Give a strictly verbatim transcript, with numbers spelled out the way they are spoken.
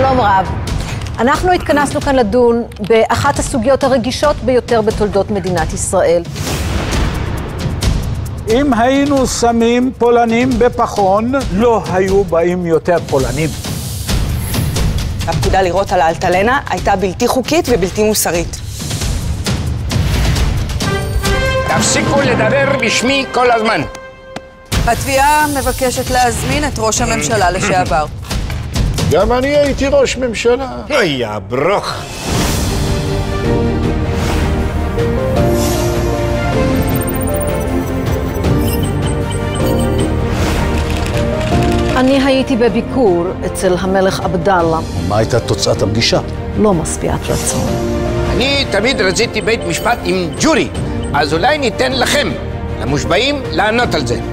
שלום רב. אנחנו התכנסנו כאן לדון באחת הסוגיות הרגישות ביותר בתולדות מדינת ישראל. אם היינו שמים פולנים בפחון, לא היו באים יותר פולנים. הפקודה לירות על האלטלנה הייתה בלתי חוקית ובלתי מוסרית. תפסיקו לדבר בשמי כל הזמן. התביעה מבקשת להזמין את ראש הממשלה לשעבר. גם אני הייתי ראש ממשלה. אוי, הברוך. אני הייתי בביקור אצל המלך עבדאללה. מה הייתה תוצאת הפגישה? לא משביעת רצון. אני תמיד רציתי בית משפט עם ג'ורי, אז אולי ניתן לכם, למושבעים, לענות על זה.